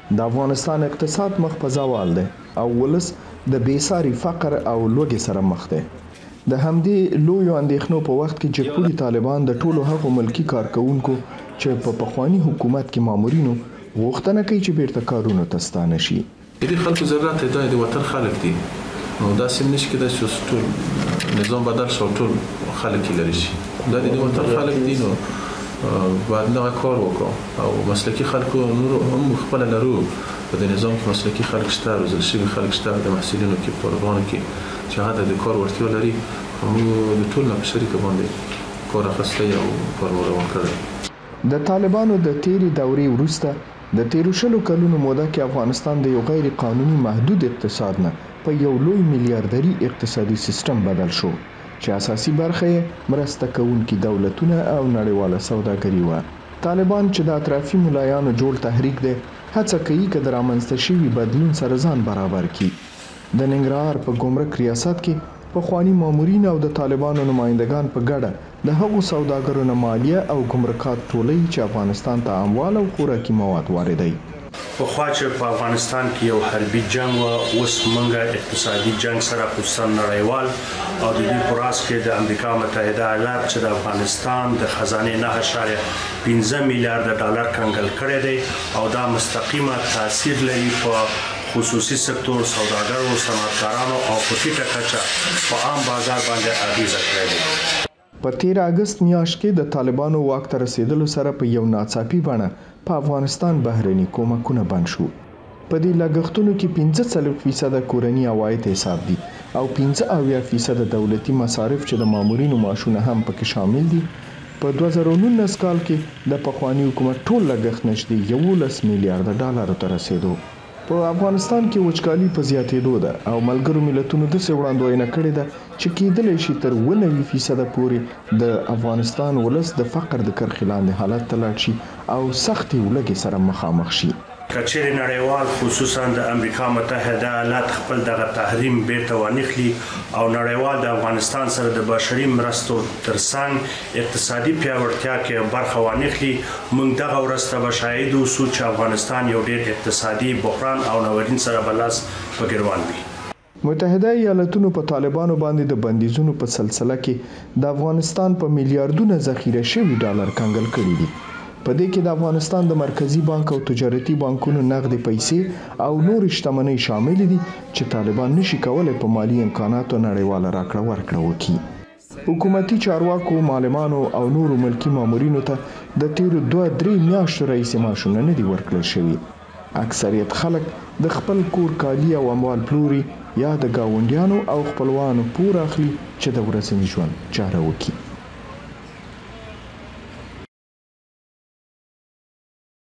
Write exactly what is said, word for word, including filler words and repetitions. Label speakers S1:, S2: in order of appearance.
S1: د افغانستان اقتصاد مخ په زوال دی او ولس د بیساري فقر او لوږې سره مخ دی. د همدې لویو اندېښنو په وخت کې چې پولي طالبان د ټولو هغو ملکی کارکونکو چې په پخواني حکومت کې مامورینو غوښتنه کوي چې بیرته کارونو ته ستانه شي.
S2: دې خلکو ضرورت دی د وطن خلک دي نو دا سم نشي کېدای چې ټول نظام بدل شو ټول خلک لري شي دا د وطن خلک دي نو باید دا کار وکړو او مسلکي خلکو نور هم خپل لرو په دې نظام کې مسلکي خلک شته روزل شوي خلک شته د محصلینو کې طالبانو کې چې هغه د کار ورتیا لري موږ د ټول نه په شریکه باندې کار اخیستی او کار روان کړی.
S1: د طالبانو د تیري دورې وروسته د تیرو شلو کلونو موده کې افغانستان د یو غیر قانوني محدود اقتصاد نه په یو لوی میلیاردري اقتصادي سیستم بدل شو چې اساسي برخه یې مرسته کوونکي دولتونه او نړیواله سوداګري وه. طالبان چې د اطرافي ملایانو جوړ تحریک دی هڅه کوي چې د رامنځته شوي بدلون سره ځان برابر کړي. د ننګرهار په ګمرک ریاست کې پخواني مامورین او د طالبانو نمائندگان په ګډه د هغو سوداګرو نه مالیه او ګمرکات ټولوي چې افغانستان ته اموال او خوراکي مواد واردوي.
S3: پخوا چې په افغانستان کې یو حربي جنگ و اوس موږ اقتصادي جنگ سره خصوصا نړیوال او د دې په راس کې د امریکا متحده ایالات چې د افغانستان د خزانې نه اشاریه پنځه میلیارډ ډالر کنګل کړی دی او دا مستقیمه تاثیر لري په خصوصي سکتور سوداګرو صنعتکارانو او په ټیټه کچه په عام بازار باندې اغیزه کړې ده.
S1: په تیر اگست میاشت کې د طالبانو واک ته رسیدلو سره په یو ناڅاپي بڼه په افغانستان بهرني کومکونه بند شو. په دې لګښتونو کې پنځه څلوېښت فیصده کورني عواید حساب دي او پنځه اویا فیصده دولتي مصارف چې د مامورینو معاشونه هم پکې شامل دي. په دوه زره نولس کال کې د پخواني حکومت ټول لګښت نږدې یولس میلیارډ ډالرو ته رسیدو. په افغانستان کې وچکالي په زیاتېدو ده او ملګرو ملتونو داسې وړاندوینه کړې ده چې کېدلی شي تر اووه نوي فیصده پورې د افغانستان ولس د فقر د کرښې لاندې حالت ته لاړ شي او سختې ولږې سره مخامخ شي.
S3: کچېرې نړیوال خصوصا د امریکا متحده ایالات خپل دغه تحریم بیرته وانخلي او نړیوال د افغانستان سره د بشري مرستو ترڅنګ اقتصادي پیاوړتیا کې برخه وانخلي موږ دغه ورځ ته به شاهد اوسو چې افغانستان یو ډېر اقتصادي بحران او ناورین سره به لاس په ګریوان وي.
S1: متحده ایالاتونو په طالبانو باندې د بندیزونو په سلسله کې د افغانستان په میلیارډونو ذخیره شوي ډالر کنګل کړي دي. په دې کې د افغانستان د مرکزی بانک او تجارتي بانکونو نغدي پیسې او نور شتمنۍ شامل دي چې طالبان نشي کولای په مالی امکاناتو نړیواله راکړه ورکړه وکړي. حکومتي چارواکو معلمانو او نورو ملکی مامورینو ته د تیرو دوه درې میاشتو راهیسې معاشونه نه دي ورکړل شوي. اکثریت خلک د خپل کور کالي او اموال پلوري یا د ګاونډیانو او خپلوانو پور اخلي چې د ورځني ژوند چاره وکړي.